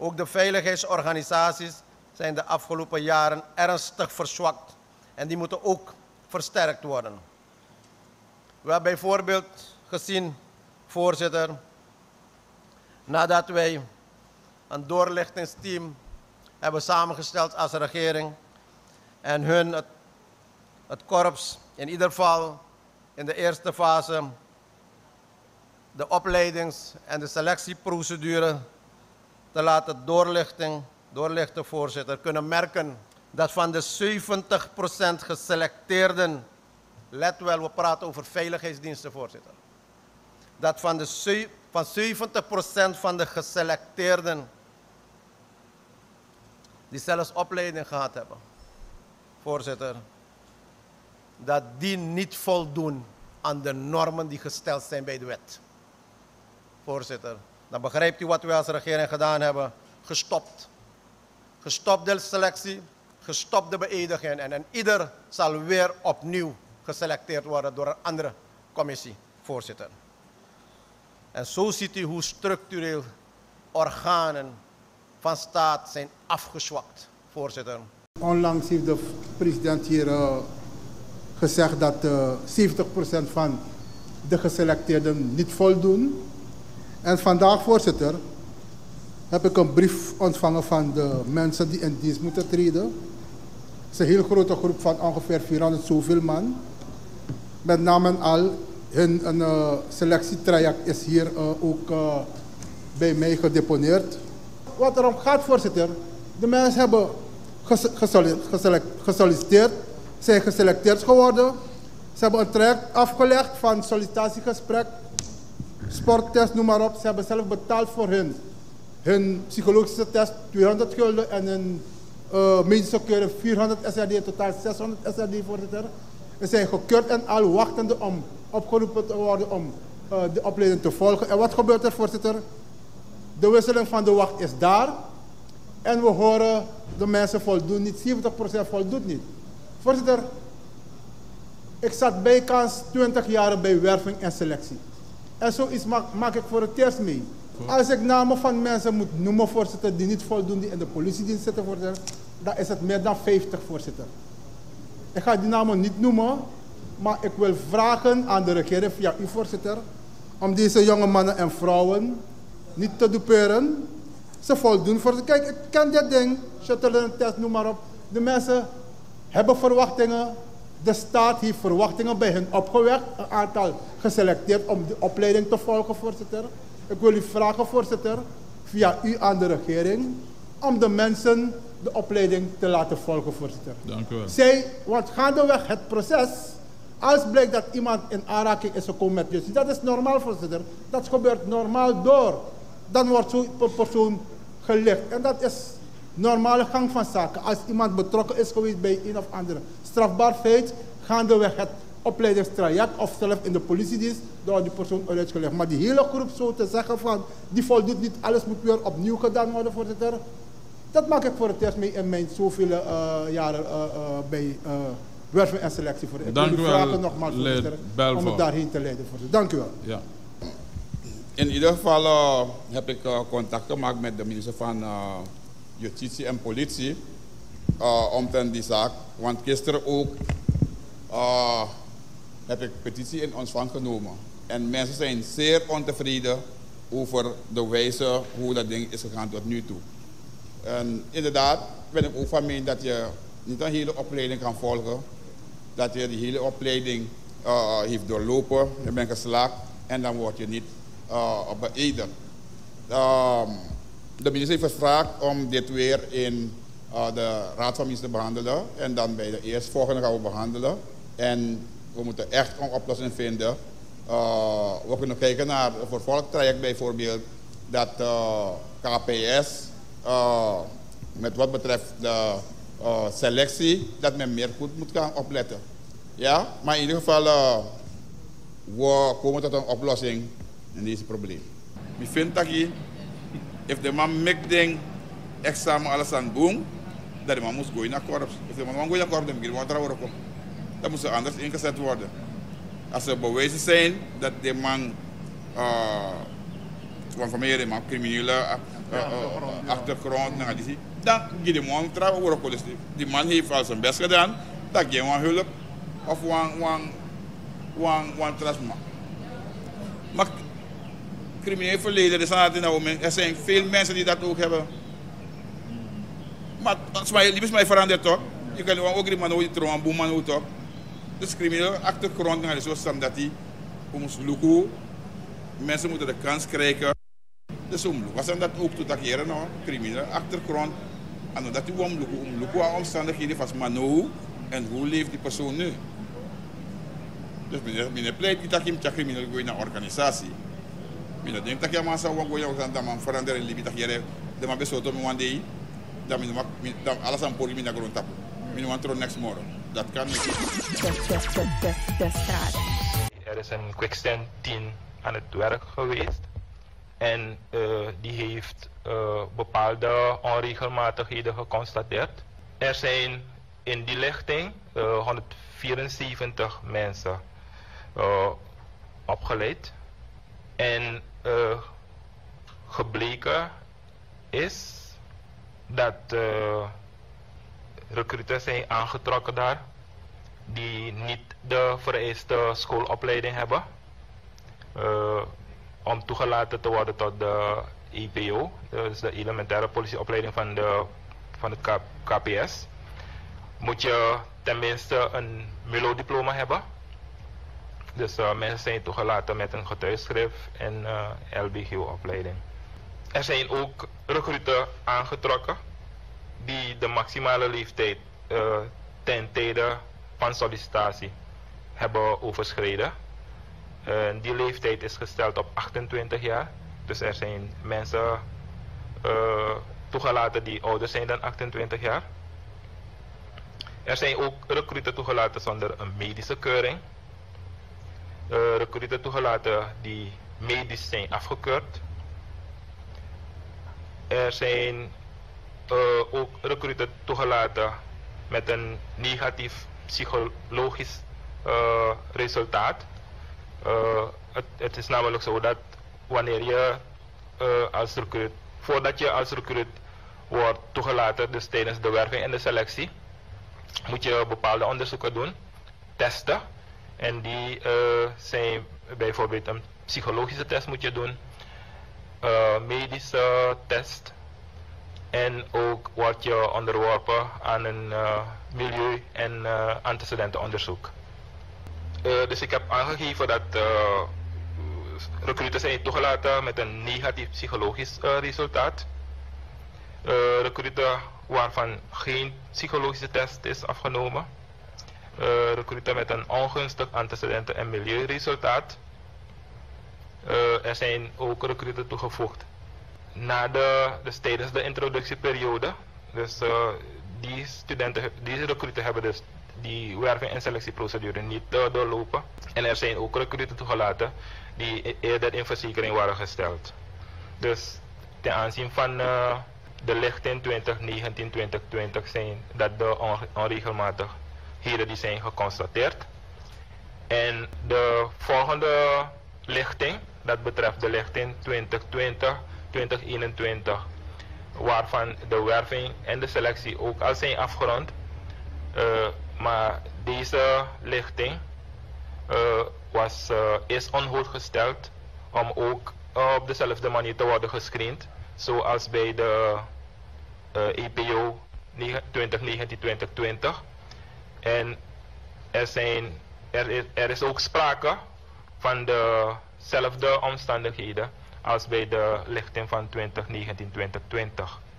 Ook de veiligheidsorganisaties zijn de afgelopen jaren ernstig verzwakt en die moeten ook versterkt worden. We hebben bijvoorbeeld gezien, voorzitter, nadat wij een doorlichtingsteam hebben samengesteld als regering en het korps in ieder geval in de eerste fase de opleidings- en de selectieprocedure te laten doorlichten, voorzitter, kunnen merken dat van de 70% geselecteerden, let wel, we praten over veiligheidsdiensten, voorzitter, dat van 70% van de geselecteerden die zelfs opleiding gehad hebben, voorzitter, dat die niet voldoen aan de normen die gesteld zijn bij de wet. Voorzitter, dan begrijpt u wat wij als regering gedaan hebben. Gestopt. Gestopt de selectie, gestopt de beëdiging en ieder zal weer opnieuw geselecteerd worden door een andere commissie, voorzitter. En zo ziet u hoe structureel organen van staat zijn afgezwakt, voorzitter. Onlangs heeft de president hier gezegd dat 70% van de geselecteerden niet voldoen. En vandaag, voorzitter, heb ik een brief ontvangen van de mensen die in dienst moeten treden. Het is een heel grote groep van ongeveer 400 zoveel man. Met name en al, hun selectietraject is hier ook bij mij gedeponeerd. Wat erom gaat, voorzitter, de mensen hebben gesolliciteerd, zijn geselecteerd geworden. Ze hebben een traject afgelegd van sollicitatiegesprek, sporttest, noem maar op. Ze hebben zelf betaald voor hun psychologische test 200 gulden en hun medische keuring 400 SRD, in totaal 600 SRD, voorzitter. Ze zijn gekeurd en al wachtende om opgeroepen te worden om de opleiding te volgen. En wat gebeurt er, voorzitter? De wisseling van de wacht is daar. En we horen de mensen voldoen niet, 70% voldoet niet. Voorzitter, ik zat bijkans 20 jaar bij werving en selectie. En zoiets maak ik voor het eerst mee. Als ik namen van mensen moet noemen, voorzitter, die niet voldoen, die in de politiedienst zitten, voorzitter, dan is het meer dan 50, voorzitter. Ik ga die namen niet noemen, maar ik wil vragen aan de regering via u, voorzitter, om deze jonge mannen en vrouwen niet te duperen. Ze voldoen, voorzitter. Kijk, ik ken dit ding, shuttle test, noem maar op. De mensen hebben verwachtingen. De staat heeft verwachtingen bij hen opgewekt, een aantal geselecteerd om de opleiding te volgen, voorzitter. Ik wil u vragen, voorzitter, via u aan de regering, om de mensen de opleiding te laten volgen, voorzitter. Dank u wel. Want gaandeweg het proces, als blijkt dat iemand in aanraking is gekomen met justitie, dat is normaal, voorzitter. Dat gebeurt normaal door. Dan wordt zo'n persoon gelicht. En dat is normale gang van zaken. Als iemand betrokken is geweest bij een of andere strafbaar feit, gaandeweg het opleidingstraject of zelf in de politiedienst, door die persoon uitgelegd. Maar die hele groep zo te zeggen van, die voldoet niet, alles moet weer opnieuw gedaan worden, voorzitter. Dat maak ik voor het eerst mee in mijn zoveel jaren bij werving en selectie. Dank u wel, vragen nogmaals, voorzitter, om het daarheen te leiden, voorzitter. Dank u wel. Ja. In ieder geval heb ik contact gemaakt met de minister van Justitie en Politie omtrent die zaak. Want gisteren ook heb ik petitie in ontvangst genomen. En mensen zijn zeer ontevreden over de wijze hoe dat ding is gegaan tot nu toe. En inderdaad ben ik ook van mening dat je niet een hele opleiding kan volgen. Dat je die hele opleiding heeft doorlopen, je bent geslaagd en dan word je niet beëdigd. De minister heeft gevraagd om dit weer in de Raad van Ministers te behandelen. En dan bij de eerstvolgende gaan we behandelen. En we moeten echt een oplossing vinden. We kunnen kijken naar een vervolgtraject bijvoorbeeld. Dat KPS, met wat betreft de selectie, dat men meer goed moet gaan opletten. Ja, maar in ieder geval, we komen tot een oplossing in deze probleem. Ik vind dat je, if de man maakt ding, examen alles aan doen, dat de man moet gaan naar korps. If de man gaat naar korps, dan moet hij wat komen. Dat moet anders ingezet worden. Als er bewijzen zijn dat de man want van mij man criminele achtergrond, dan geef je man trouwens die man heeft al zijn best gedaan, dat je een hulp of een trasma. Maar crimineel verleden, er zijn veel mensen die dat ook hebben. Maar liefst mij verandert toch? Je kan ook die man ooit trouwen, boeman ook toch? Dus criminele achtergrond is zo staan dat die ons lukken. Mensen moeten de kans krijgen. Dus wat zijn dat ook toe takeren nou? Criminele achtergrond. En dat die omlukken aan omstandigheden van manu en hoe leeft die persoon nu? Dus meneer pleit niet dat je een crimineel gaat naar organisatie. Meneer denkt dat je maar zou gaan dat man veranderen in Libië dat je de man besluit om one day dat alles aan poli naar grond tappen. Meneer want er next morgen. Dat kan niet. Er is een quicksand 10 aan het werk geweest en die heeft bepaalde onregelmatigheden geconstateerd. Er zijn in die lichting 174 mensen opgeleid en gebleken is dat recruiters zijn aangetrokken daar die niet de vereiste schoolopleiding hebben om toegelaten te worden tot de EPO, dus de elementaire politieopleiding van het KPS. Moet je tenminste een MULO-diploma hebben. Dus mensen zijn toegelaten met een getuigschrift en LBGO-opleiding. Er zijn ook recruiten aangetrokken die de maximale leeftijd ten tijde van sollicitatie hebben overschreden. Die leeftijd is gesteld op 28 jaar. Dus er zijn mensen toegelaten die ouder zijn dan 28 jaar. Er zijn ook recruiten toegelaten zonder een medische keuring. Recruiten toegelaten die medisch zijn afgekeurd. Er zijn ook recruiten toegelaten met een negatief psychologisch resultaat. Het is namelijk zo dat wanneer je als recruit, voordat je als recruit wordt toegelaten, dus tijdens de werving en de selectie, moet je bepaalde onderzoeken doen, testen. En die zijn bijvoorbeeld een psychologische test moet je doen, medische test en ook word je onderworpen aan een milieu- en antecedentenonderzoek. Dus ik heb aangegeven dat recruiters zijn toegelaten met een negatief psychologisch resultaat. Recruiten waarvan geen psychologische test is afgenomen. Recruiten met een ongunstig antecedenten- en milieuresultaat. Er zijn ook recruiten toegevoegd dus tijdens de introductieperiode. Dus die recruiten hebben dus die werving- en selectieprocedure niet doorlopen. En er zijn ook recruiten toegelaten die eerder in verzekering waren gesteld. Dus ten aanzien van de lichting 2019-2020 zijn dat de onregelmatigheden die zijn geconstateerd. En de volgende lichting, dat betreft de lichting 2020-2021, waarvan de werving en de selectie ook al zijn afgerond. Maar deze lichting is on hold gesteld om ook op dezelfde manier te worden gescreend, zoals bij de EPO 2019-2020. En er is ook sprake van dezelfde omstandigheden als bij de lichting van 2019-2020.